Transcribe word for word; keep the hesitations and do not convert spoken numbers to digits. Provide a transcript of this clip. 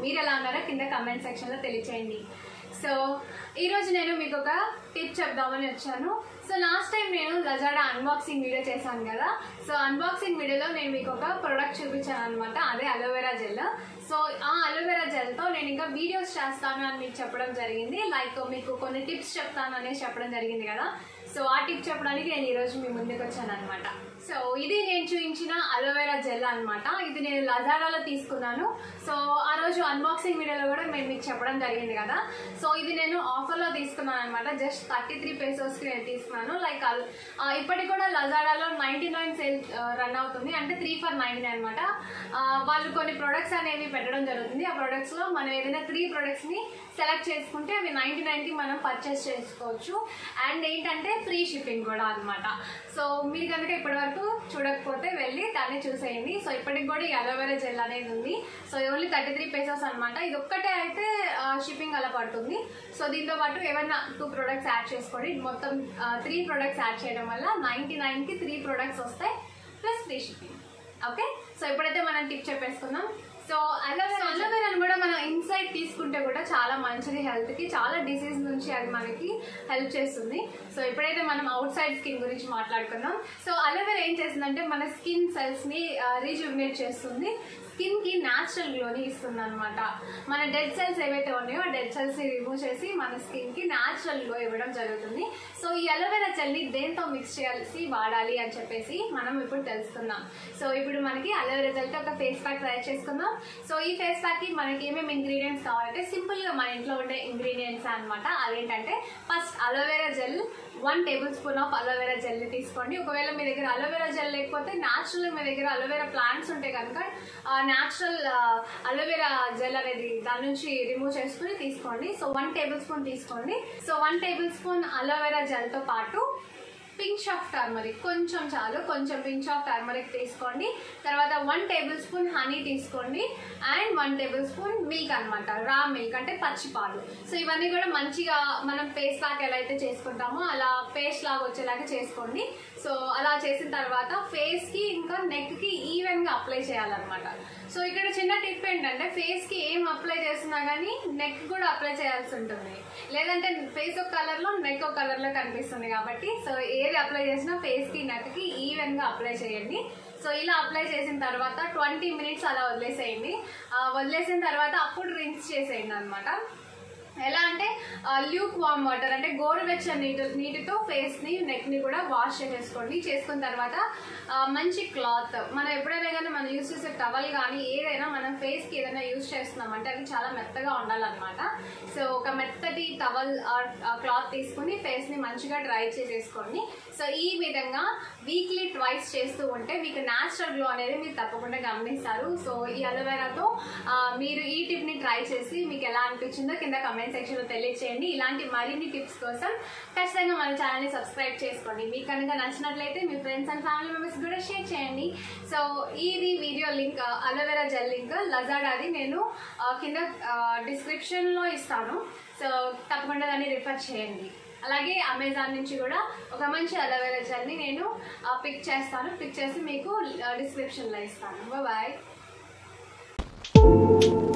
మీరు ఎలా ఉన్నారో కింద కమెంట్ సెక్షన్లో తెలియచేయండి. సో ఈరోజు నేను మీకు ఒక టిప్ చెప్దామని వచ్చాను. సో లాస్ట్ టైం నేను లజాడా అన్బాక్సింగ్ వీడియో చేశాను కదా. సో అన్బాక్సింగ్ వీడియోలో నేను మీకు ఒక ప్రోడక్ట్ చూపించాను అనమాట, అదే అలోవెరా జెల్. సో ఆ అలోవెరా జెల్తో నేను ఇంకా వీడియోస్ చేస్తాను అని మీకు చెప్పడం జరిగింది, లైక్ మీకు కొన్ని టిప్స్ చెప్తాను అనేసి చెప్పడం జరిగింది కదా. సో ఆ టిప్ చెప్పడానికి నేను ఈరోజు మీ ముందుకు వచ్చాను అనమాట. సో ఇది నేను చూపించిన అలోవెరా జెల్ అనమాట. ఇది నేను లజాడాలో తీసుకున్నాను. సో ఆ రోజు అన్బాక్సింగ్ వీడియోలో కూడా మేము మీకు చెప్పడం జరిగింది కదా. సో ఇది నేను ఆఫర్లో తీసుకున్నాను అనమాట. జస్ట్ థర్టీ త్రీ పేసోస్కి నేను తీసుకున్నాను. లైక్ ఇప్పటికి కూడా లజాడాలో నైంటీ నైన్ సేల్ రన్ అవుతుంది, అంటే త్రీ ఫర్ నైంటీ నైన్ అనమాట. వాళ్ళు కొన్ని ప్రొడక్ట్స్ అనేవి పెట్టడం జరుగుతుంది. ఆ ప్రొడక్ట్స్లో మనం ఏదైనా త్రీ ప్రొడక్ట్స్ని సెలెక్ట్ చేసుకుంటే అవి నైంటీ నైన్కి మనం పర్చేస్ చేసుకోవచ్చు. అండ్ ఏంటంటే ఫ్రీ షిప్పింగ్ కూడా అనమాట. సో మీరు కనుక ఇప్పటి వరకు చూడకపోతే వెళ్ళి దాన్ని చూసేయండి. సో ఇప్పటికి కూడా ఈ అలోవెరా జెల్ అనేది ఉంది. So only thirty three pesos అనమాట. ఇది ఒక్కటే అయితే షిప్పింగ్ అలా పడుతుంది. సో దీంతో పాటు ఏమైనా టూ ప్రొడక్ట్స్ యాడ్ చేసుకోండి. మొత్తం త్రీ ప్రొడక్ట్స్ యాడ్ చేయడం వల్ల నైంటీ నైన్కి త్రీ ప్రొడక్ట్స్ వస్తాయి plus free shipping. Okay, so ఇప్పుడైతే మనం టిప్ చెప్పేసుకుందాం. సో అలోవెరా అలోవెరాను కూడా మనం ఇన్సైడ్ తీసుకుంటే కూడా చాలా మంచిది హెల్త్కి. చాలా డిసీజ్ నుంచి అది మనకి హెల్ప్ చేస్తుంది. సో ఇప్పుడైతే మనం అవుట్ సైడ్ స్కిన్ గురించి మాట్లాడుకుందాం. సో అలోవెరా ఏం చేస్తుందంటే మన స్కిన్ సెల్స్ని రీజువినేట్ చేస్తుంది, స్కిన్కి న్యాచురల్ గ్లోని ఇస్తుంది అనమాట. మన డెడ్ సెల్స్ ఏవైతే ఉన్నాయో ఆ డెడ్ సెల్స్ని రిమూవ్ చేసి మన స్కిన్కి న్యాచురల్ గ్లో ఇవ్వడం జరుగుతుంది. సో ఈ అలోవెరా జెల్ని దేంతో మిక్స్ చేయాల్సి వాడాలి అని చెప్పేసి మనం ఇప్పుడు తెలుసుకుందాం. సో ఇప్పుడు మనకి అలోవెరా జెల్తో ఒక ఫేస్ ప్యాక్ తయారు చేసుకుందాం. సో ఈ ఫేస్ ప్యాక్కి మనకి ఏమేమి ఇంగ్రీడియంట్స్ కావాలంటే సింపుల్గా మన ఇంట్లో ఉండే ఇంగ్రీడియంట్స్ అనమాట. అదేంటంటే first aloe vera gel, one table spoon of aloe vera జెల్ని తీసుకోండి. ఒకవేళ మీ దగ్గర అలోవెరా జెల్ లేకపోతే న్యాచురల్ మీ దగ్గర అలోవెరా ప్లాంట్స్ ఉంటాయి కనుక న్యాచురల్ అలోవెరా జెల్ అనేది దాని నుంచి రిమూవ్ చేసుకుని తీసుకోండి. సో వన్ టేబుల్ స్పూన్ తీసుకోండి. So one table spoon aloe vera జెల్తో పాటు పించ్ ఆఫ్ టర్మరిక్, కొంచెం చాలు, కొంచెం పించ్ ఆఫ్ టర్మరిక్ తీసుకోండి. తర్వాత వన్ టేబుల్ స్పూన్ హనీ తీసుకోండి. And one table spoon milk అనమాట, రా మిల్క్ అంటే పచ్చి పాలు. సో ఇవన్నీ కూడా మంచిగా మనం ఫేస్ ప్యాక్ ఎలా అయితే చేసుకుంటామో అలా పేస్ట్ లాగా వచ్చేలాగా చేసుకోండి. సో అలా చేసిన తర్వాత ఫేస్కి ఇంకా నెక్కి ఈవెన్గా అప్లై చేయాలన్నమాట. సో ఇక్కడ చిన్న టిప్ ఏంటంటే ఫేస్కి ఏం అప్లై చేస్తున్నా కానీ నెక్ కూడా అప్లై చేయాల్సి ఉంటుంది, లేదంటే ఫేస్ ఒక కలర్లో నెక్ ఒక కలర్లో కనిపిస్తుంది కాబట్టి సో ఏది అప్లై చేసినా ఫేస్కి నెక్కి ఈవెన్గా అప్లై చేయండి. సో ఇలా అప్లై చేసిన తర్వాత ట్వంటీ మినిట్స్ అలా వదిలేసేయండి. వదిలేసిన తర్వాత అప్పుడు రిన్స్ చేసేయండి అనమాట. ఎలా అంటే ల్యూక్ వామ్ వాటర్ అంటే గోరువెచ్చని నీటి నీటితో ఫేస్ని నెక్ని కూడా వాష్ చేసేసుకోండి. చేసుకున్న తర్వాత మంచి క్లాత్, మనం ఎప్పుడైనా కానీ మనం యూజ్ చేసే టవల్ కానీ ఏదైనా మనం ఫేస్కి ఏదైనా యూజ్ చేస్తున్నామంటే అది చాలా మెత్తగా ఉండాలన్నమాట. సో ఒక మెత్తటి టవల్ క్లాత్ తీసుకుని ఫేస్ని మంచిగా డ్రై చేసేసుకోండి. సో ఈ విధంగా వీక్లీ ట్వైస్ చేస్తూ ఉంటే మీకు న్యాచురల్ గ్లో అనేది మీరు తప్పకుండా గమనిస్తారు. సో ఈ అలోవెరాతో మీరు ఈ టిప్ని ట్రై చేసి మీకు ఎలా అనిపించిందో కింద కమెంట్ సెక్షన్లో తెలియచేయండి. ఇలాంటి మరిన్ని టిప్స్ కోసం ఖచ్చితంగా మన ఛానల్ని సబ్స్క్రైబ్ చేసుకోండి. మీకు కనుక నచ్చినట్లయితే మీ ఫ్రెండ్స్ అండ్ ఫ్యామిలీ మెంబర్స్ కూడా షేర్ చేయండి. సో ఇది video link, aloe vera gel link లజాడాది నేను కింద డిస్క్రిప్షన్లో ఇస్తాను. సో తప్పకుండా దాన్ని రిఫర్ చేయండి. అలాగే అమెజాన్ నుంచి కూడా ఒక మంచి అలోవెరా జెల్ని నేను పిక్ చేస్తాను, పిక్ చేసి మీకు డిస్క్రిప్షన్లో ఇస్తాను. బాయ్.